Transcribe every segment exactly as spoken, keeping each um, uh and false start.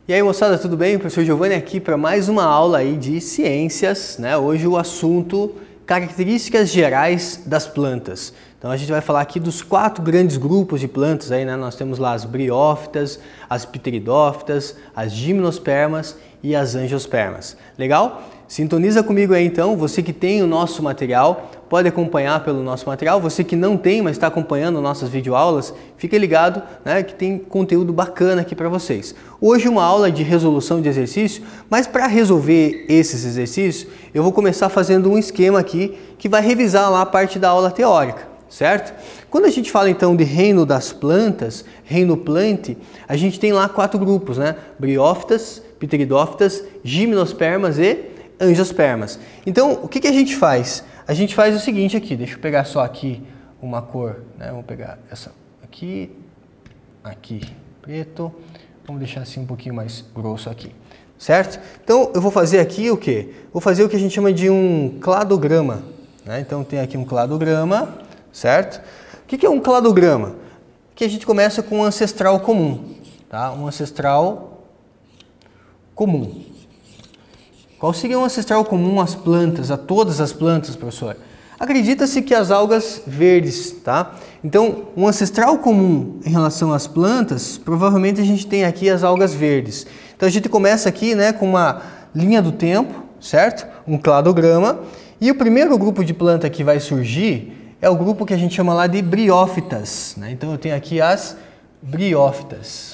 E aí, moçada, tudo bem? O professor Giovanni aqui para mais uma aula aí de ciências, né? Hoje o assunto características gerais das plantas. Então a gente vai falar aqui dos quatro grandes grupos de plantas aí, né? Nós temos lá as briófitas, as pteridófitas, as gimnospermas e as angiospermas. Legal? Sintoniza comigo aí então, você que tem o nosso material, pode acompanhar pelo nosso material. Você que não tem, mas está acompanhando nossas videoaulas, fica ligado, né, que tem conteúdo bacana aqui para vocês. Hoje uma aula de resolução de exercício, mas para resolver esses exercícios, eu vou começar fazendo um esquema aqui que vai revisar lá a parte da aula teórica, certo? Quando a gente fala então de reino das plantas, reino plante, a gente tem lá quatro grupos, né? Briófitas, pteridófitas, gimnospermas e angiospermas. Então, o que, que a gente faz? A gente faz o seguinte aqui, deixa eu pegar só aqui uma cor, né? Vamos pegar essa aqui, aqui, preto, vamos deixar assim um pouquinho mais grosso aqui, certo? Então, eu vou fazer aqui o quê? Vou fazer o que a gente chama de um cladograma, né? Então, tem aqui um cladograma, certo? O que, que é um cladograma? Que a gente começa com um ancestral comum, tá? Um ancestral comum. Qual seria um ancestral comum às plantas, a todas as plantas, professor? Acredita-se que as algas verdes, tá? Então, um ancestral comum em relação às plantas, provavelmente a gente tem aqui as algas verdes. Então, a gente começa aqui, né, com uma linha do tempo, certo? Um cladograma. E o primeiro grupo de planta que vai surgir é o grupo que a gente chama lá de briófitas, né? Então, eu tenho aqui as briófitas.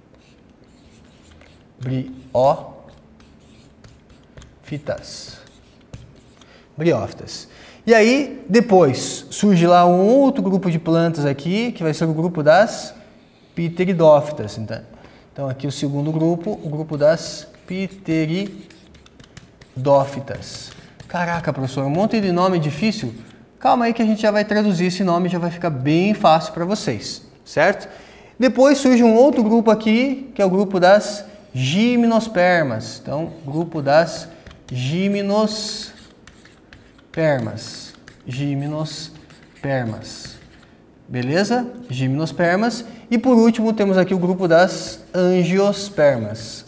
Briófitas. Fitas, briófitas. E aí, depois, surge lá um outro grupo de plantas aqui, que vai ser o grupo das pteridófitas. Então, então aqui o segundo grupo, o grupo das pteridófitas. Caraca, professor, um monte de nome difícil. Calma aí que a gente já vai traduzir esse nome, já vai ficar bem fácil para vocês, certo? Depois surge um outro grupo aqui, que é o grupo das gimnospermas. Então, grupo das gimnospermas, gimnospermas, beleza? Gimnospermas. E por último temos aqui o grupo das angiospermas,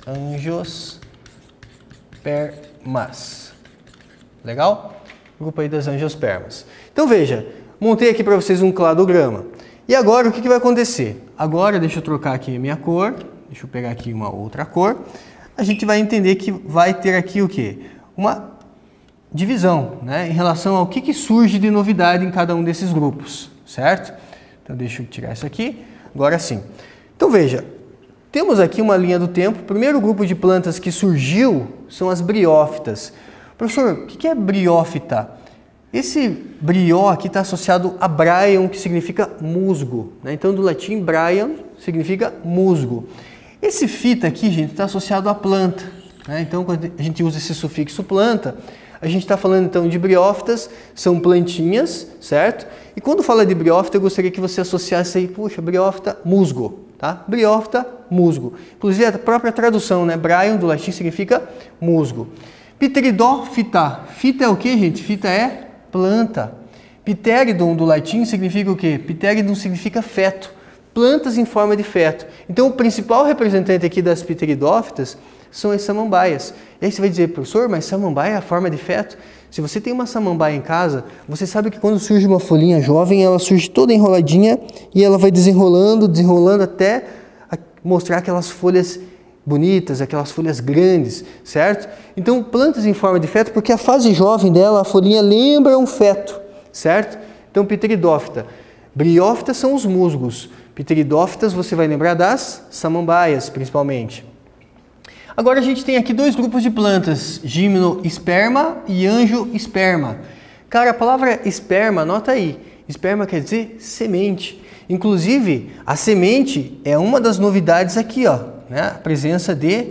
angiospermas, legal? Grupo aí das angiospermas. Então veja, montei aqui para vocês um cladograma. E agora o que, que vai acontecer? Agora deixa eu trocar aqui a minha cor, deixa eu pegar aqui uma outra cor. A gente vai entender que vai ter aqui o quê? Uma divisão, né, em relação ao que, que surge de novidade em cada um desses grupos, certo? Então, deixa eu tirar isso aqui. Agora sim. Então, veja, temos aqui uma linha do tempo. O primeiro grupo de plantas que surgiu são as briófitas. Professor, o que, que é briófita? Esse brió aqui está associado a bryon, que significa musgo, né? Então, do latim, bryon significa musgo. Esse fita aqui, gente, está associado à planta, né? Então, quando a gente usa esse sufixo planta, a gente está falando então de briófitas, são plantinhas, certo? E quando fala de briófita, eu gostaria que você associasse aí, puxa, briófita, musgo, tá? Briófita, musgo. Inclusive, a própria tradução, né? Bryon, do latim, significa musgo. Pteridófita. Fita é o que, gente? Fita é planta. Pteridon, do latim, significa o quê? Pteridon significa feto. Plantas em forma de feto. Então, o principal representante aqui das pteridófitas são as samambaias. E aí você vai dizer, professor, mas samambaia é a forma de feto? Se você tem uma samambaia em casa, você sabe que quando surge uma folhinha jovem, ela surge toda enroladinha e ela vai desenrolando, desenrolando até mostrar aquelas folhas bonitas, aquelas folhas grandes, certo? Então, plantas em forma de feto, porque a fase jovem dela, a folhinha lembra um feto, certo? Então, pteridófita. Briófitas são os musgos. Pteridófitas, você vai lembrar das samambaias, principalmente. Agora a gente tem aqui dois grupos de plantas, gimnosperma e angiosperma. Cara, a palavra esperma, anota aí, esperma quer dizer semente. Inclusive, a semente é uma das novidades aqui, ó, né? A presença de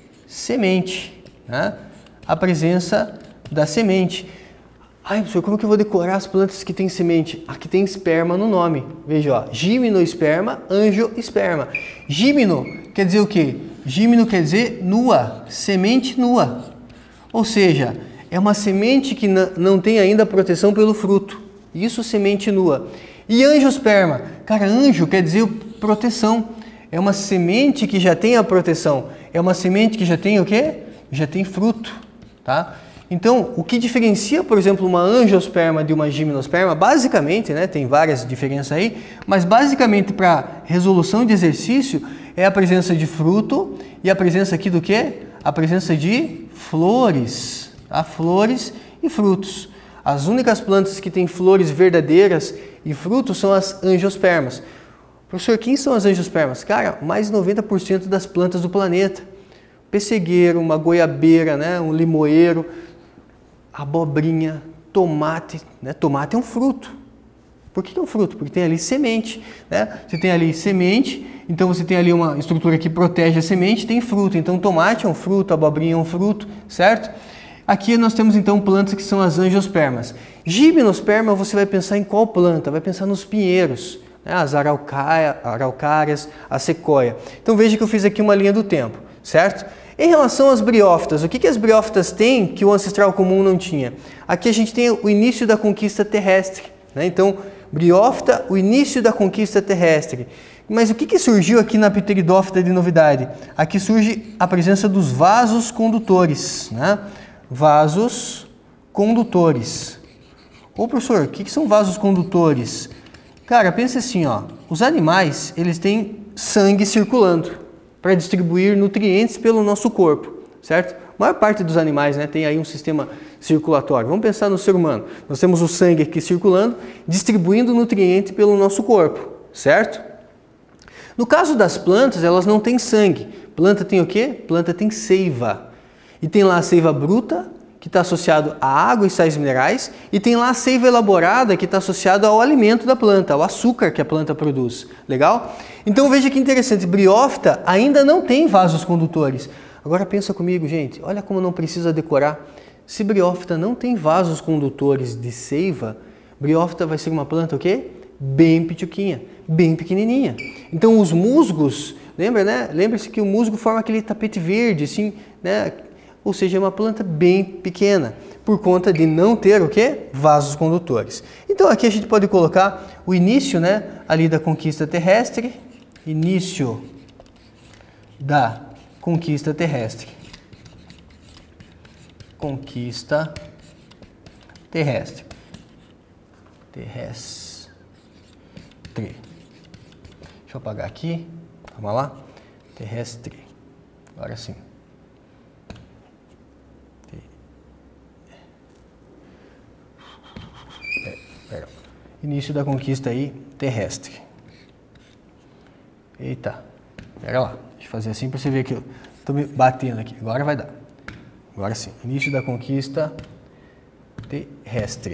semente, né? A presença da semente. Ai, professor, como que eu vou decorar as plantas que têm semente? Aqui tem esperma no nome. Veja, ó, gimnosperma, angiosperma. Gimno quer dizer o quê? Gimno quer dizer nua, semente nua. Ou seja, é uma semente que não tem ainda proteção pelo fruto. Isso, semente nua. E angiosperma, cara, anjo quer dizer proteção. É uma semente que já tem a proteção. é uma semente que já tem o quê? Já tem fruto, tá? Então, o que diferencia, por exemplo, uma angiosperma de uma gimnosperma, basicamente, né, tem várias diferenças aí, mas basicamente para resolução de exercício é a presença de fruto e a presença aqui do quê? A presença de flores, tá? Flores e frutos. As únicas plantas que têm flores verdadeiras e frutos são as angiospermas. Professor, quem são as angiospermas? Cara, mais de noventa por cento das plantas do planeta. Pessegueiro, uma goiabeira, né, um limoeiro, abobrinha, tomate, né? Tomate é um fruto. Por que é um fruto? Porque tem ali semente, né? Você tem ali semente, então você tem ali uma estrutura que protege a semente, tem fruto. Então tomate é um fruto, abobrinha é um fruto, certo? Aqui nós temos então plantas que são as angiospermas. Gimnosperma você vai pensar em qual planta? Vai pensar nos pinheiros, né? As araucária, araucárias, a sequoia. Então veja que eu fiz aqui uma linha do tempo, certo? Em relação às briófitas, o que, que as briófitas têm que o ancestral comum não tinha? Aqui a gente tem o início da conquista terrestre, né? Então, briófita, o início da conquista terrestre. Mas o que, que surgiu aqui na pteridófita de novidade? Aqui surge a presença dos vasos condutores, né? Vasos condutores. Ô professor, o que, que são vasos condutores? Cara, pensa assim, ó, os animais, eles têm sangue circulando para distribuir nutrientes pelo nosso corpo, certo? A maior parte dos animais, né, tem aí um sistema circulatório. Vamos pensar no ser humano. Nós temos o sangue aqui circulando, distribuindo nutriente pelo nosso corpo, certo? No caso das plantas, elas não têm sangue. Planta tem o quê? Planta tem seiva. E tem lá a seiva bruta, que está associado à água e sais minerais, e tem lá a seiva elaborada, que está associada ao alimento da planta, ao açúcar que a planta produz. Legal? Então veja que interessante, briófita ainda não tem vasos condutores. Agora pensa comigo, gente, olha como não precisa decorar. Se briófita não tem vasos condutores de seiva, briófita vai ser uma planta o quê? Bem pituquinha, bem pequenininha. Então os musgos, lembra, né? Lembre-se que o musgo forma aquele tapete verde, assim, né? Ou seja, é uma planta bem pequena, por conta de não ter o quê? Vasos condutores. Então aqui a gente pode colocar o início, né, ali da conquista terrestre, início da conquista terrestre. Conquista terrestre. Terrestre. Deixa eu apagar aqui. Vamos lá. Terrestre. Agora sim. Pera. Início da conquista aí terrestre. Eita, pera lá, deixa eu fazer assim para você ver que eu estou me batendo aqui. Agora vai dar. Agora sim, início da conquista terrestre.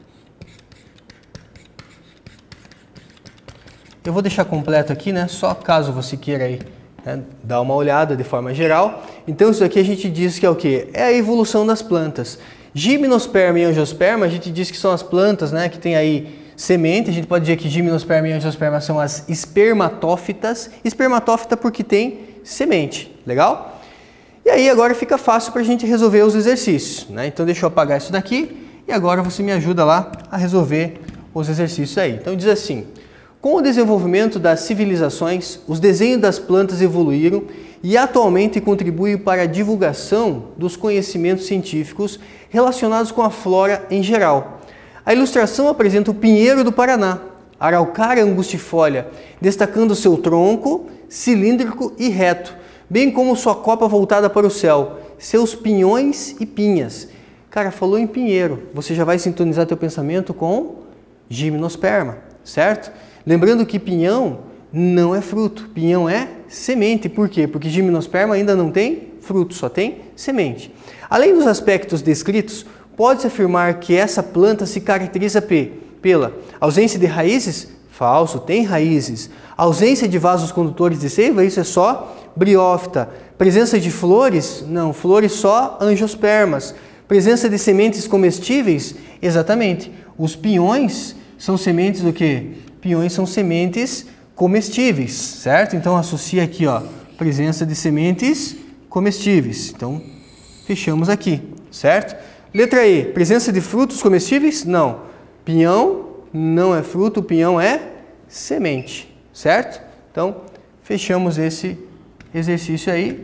Eu vou deixar completo aqui, né? Só caso você queira aí, né, dar uma olhada de forma geral. Então isso aqui a gente diz que é o quê? É a evolução das plantas. Gimnosperma e angiosperma, a gente diz que são as plantas, né, que tem aí semente. A gente pode dizer que gimnosperma e angiosperma são as espermatófitas. Espermatófita porque tem semente, legal? E aí agora fica fácil para a gente resolver os exercícios, né? Então deixa eu apagar isso daqui e agora você me ajuda lá a resolver os exercícios aí. Então diz assim: com o desenvolvimento das civilizações, os desenhos das plantas evoluíram e atualmente contribuem para a divulgação dos conhecimentos científicos relacionados com a flora em geral. A ilustração apresenta o pinheiro do Paraná, Araucária angustifolia, destacando seu tronco cilíndrico e reto, bem como sua copa voltada para o céu, seus pinhões e pinhas. Cara, falou em pinheiro, você já vai sintonizar teu pensamento com gimnosperma, certo? Lembrando que pinhão não é fruto, pinhão é semente. Por quê? Porque gimnosperma ainda não tem fruto, só tem semente. Além dos aspectos descritos, pode-se afirmar que essa planta se caracteriza pela ausência de raízes? Falso, tem raízes. Ausência de vasos condutores de seiva? Isso é só briófita. Presença de flores? Não, flores só angiospermas. Presença de sementes comestíveis? Exatamente. Os pinhões são sementes do quê? Pinhões são sementes comestíveis, certo? Então associa aqui, ó, presença de sementes comestíveis. Então fechamos aqui, certo? Letra E, presença de frutos comestíveis? Não. Pinhão não é fruto, pinhão é semente, certo? Então fechamos esse exercício aí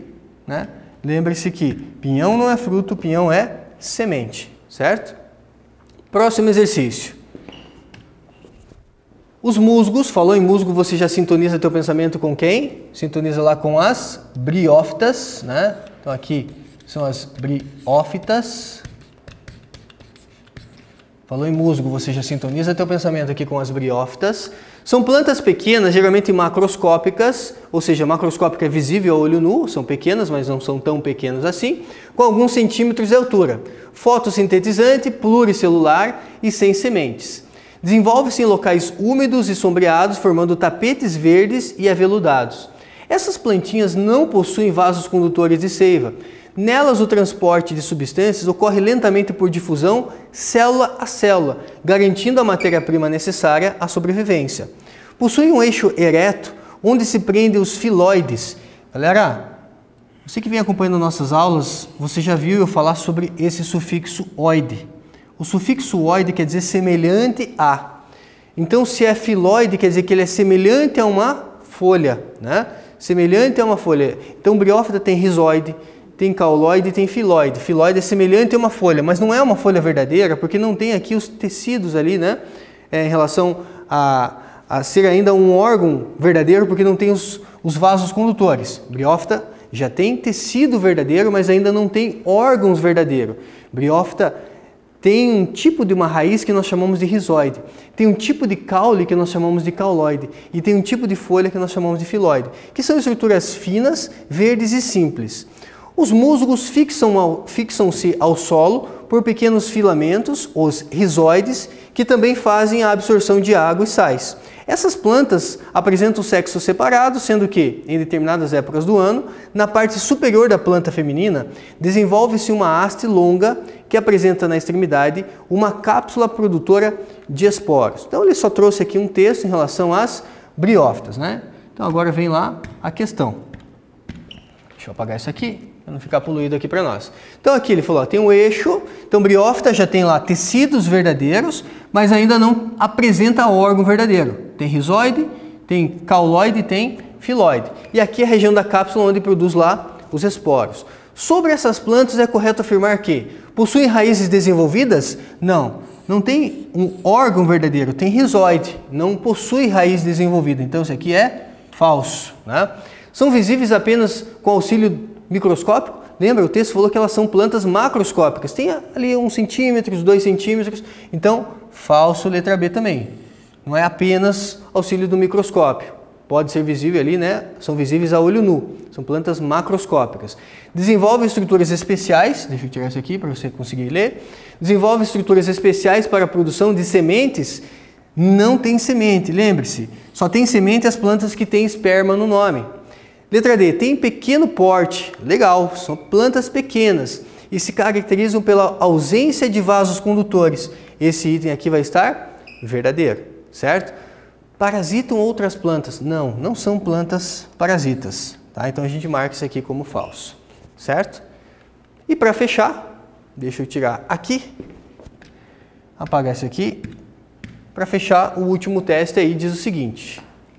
né? Lembre-se que pinhão não é fruto, pinhão é semente, certo? Próximo exercício. Os musgos, falou em musgo, você já sintoniza teu pensamento com quem? Sintoniza lá com as briófitas, né? Então aqui são as briófitas. Falou em musgo, você já sintoniza teu pensamento aqui com as briófitas. São plantas pequenas, geralmente macroscópicas, ou seja, macroscópica é visível a olho nu, são pequenas, mas não são tão pequenas assim, com alguns centímetros de altura. Fotossintetizante, pluricelular e sem sementes. Desenvolve-se em locais úmidos e sombreados, formando tapetes verdes e aveludados. Essas plantinhas não possuem vasos condutores de seiva. Nelas, o transporte de substâncias ocorre lentamente por difusão, célula a célula, garantindo a matéria-prima necessária à sobrevivência. Possui um eixo ereto, onde se prendem os filóides. Galera, você que vem acompanhando nossas aulas, você já viu eu falar sobre esse sufixo oide. O sufixo oide quer dizer semelhante a. Então, se é filóide, quer dizer que ele é semelhante a uma folha, né? Semelhante a uma folha. Então, briófita tem rizoide, tem cauloide e tem filóide. Filóide é semelhante a uma folha, mas não é uma folha verdadeira, porque não tem aqui os tecidos ali, né? É, em relação a, a ser ainda um órgão verdadeiro, porque não tem os, os vasos condutores. Briófita já tem tecido verdadeiro, mas ainda não tem órgãos verdadeiros. Briófita tem um tipo de uma raiz que nós chamamos de rizoide, tem um tipo de caule que nós chamamos de cauloide e tem um tipo de folha que nós chamamos de filóide, que são estruturas finas, verdes e simples. Os musgos fixam ao, fixam-se ao solo por pequenos filamentos, os rizoides, que também fazem a absorção de água e sais. Essas plantas apresentam sexos separados, sendo que, em determinadas épocas do ano, na parte superior da planta feminina, desenvolve-se uma haste longa que apresenta na extremidade uma cápsula produtora de esporos. Então ele só trouxe aqui um texto em relação às briófitas, né? Então agora vem lá a questão. Deixa eu apagar isso aqui, para não ficar poluído aqui para nós. Então aqui ele falou, ó, tem um eixo, então briófita já tem lá tecidos verdadeiros, mas ainda não apresenta órgão verdadeiro. Tem rizoide, tem cauloide, tem filóide. E aqui é a região da cápsula onde produz lá os esporos. Sobre essas plantas é correto afirmar que possuem raízes desenvolvidas? Não, não tem um órgão verdadeiro, tem rizoide, não possui raiz desenvolvida. Então isso aqui é falso, né? São visíveis apenas com auxílio microscópico? Lembra, o texto falou que elas são plantas macroscópicas. Tem ali um centímetro, dois centímetros. Então, falso, letra B também. Não é apenas auxílio do microscópio. Pode ser visível ali, né? São visíveis a olho nu. São plantas macroscópicas. Desenvolvem estruturas especiais. Deixa eu tirar isso aqui para você conseguir ler. Desenvolvem estruturas especiais para a produção de sementes. Não tem semente, lembre-se. Só tem semente as plantas que têm esperma no nome. Letra D, tem pequeno porte, legal, são plantas pequenas e se caracterizam pela ausência de vasos condutores. Esse item aqui vai estar verdadeiro, certo? Parasitam outras plantas? Não, não são plantas parasitas, tá? Então a gente marca isso aqui como falso, certo? E para fechar, deixa eu tirar aqui, apagar isso aqui. Para fechar, o último teste aí diz o seguinte.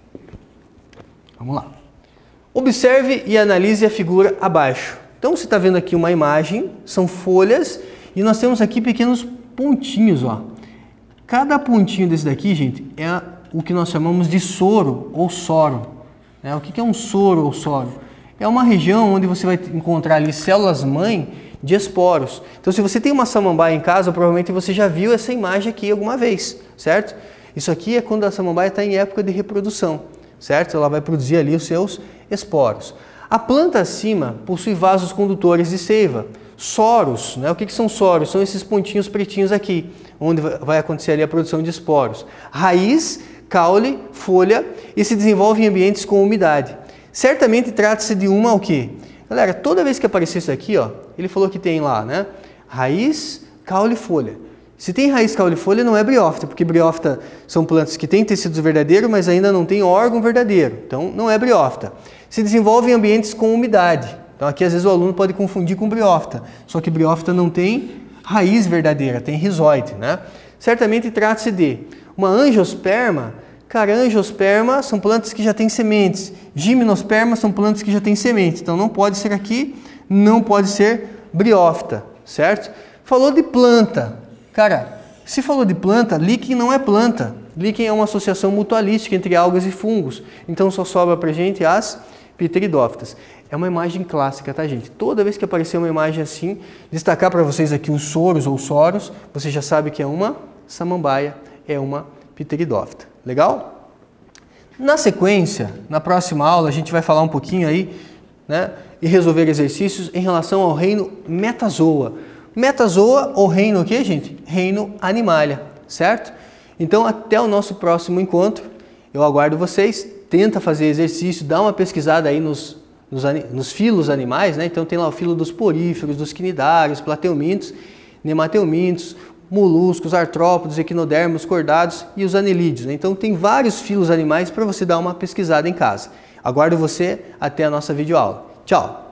Vamos lá. Observe e analise a figura abaixo. Então você está vendo aqui uma imagem, são folhas e nós temos aqui pequenos pontinhos, ó. Cada pontinho desse daqui, gente, é o que nós chamamos de soro ou soro. É, o que é um soro ou soro? É uma região onde você vai encontrar ali células-mãe de esporos. Então se você tem uma samambaia em casa, provavelmente você já viu essa imagem aqui alguma vez, certo? Isso aqui é quando a samambaia está em época de reprodução, certo? Ela vai produzir ali os seus esporos. A planta acima possui vasos condutores de seiva, soros, né? O que, que são soros? São esses pontinhos pretinhos aqui, onde vai acontecer ali a produção de esporos. Raiz, caule, folha e se desenvolve em ambientes com umidade. Certamente trata-se de uma o quê? Galera, toda vez que aparecer isso aqui, ó, ele falou que tem lá, né? Raiz, caule e folha. Se tem raiz, caule e folha, não é briófita, porque briófita são plantas que têm tecidos verdadeiros, mas ainda não têm órgão verdadeiro. Então, não é briófita. Se desenvolve em ambientes com umidade. Então, aqui, às vezes, o aluno pode confundir com briófita. Só que briófita não tem raiz verdadeira, tem rizoide, né? Certamente trata-se de uma angiosperma Carangiosperma são plantas que já têm sementes. Gimnosperma são plantas que já têm sementes. Então não pode ser aqui, não pode ser briófita, certo? Falou de planta. Cara, se falou de planta, líquen não é planta. Líquen é uma associação mutualística entre algas e fungos. Então só sobra pra gente as pteridófitas. É uma imagem clássica, tá, gente? Toda vez que aparecer uma imagem assim, destacar para vocês aqui os soros ou soros, você já sabe que é uma samambaia, é uma pteridófita. Legal? Na sequência, na próxima aula, a gente vai falar um pouquinho aí, né, e resolver exercícios em relação ao reino Metazoa. Metazoa ou reino o quê, gente? Reino Animalia, certo? Então, até o nosso próximo encontro, eu aguardo vocês. Tenta fazer exercício, dá uma pesquisada aí nos, nos, nos filos animais, né? Então tem lá o filo dos poríferos, dos quinidários, plateumintos, nemateumintos, moluscos, artrópodos, equinodermos, cordados e os anelídeos, né? Então tem vários filos animais para você dar uma pesquisada em casa. Aguardo você até a nossa videoaula. Tchau!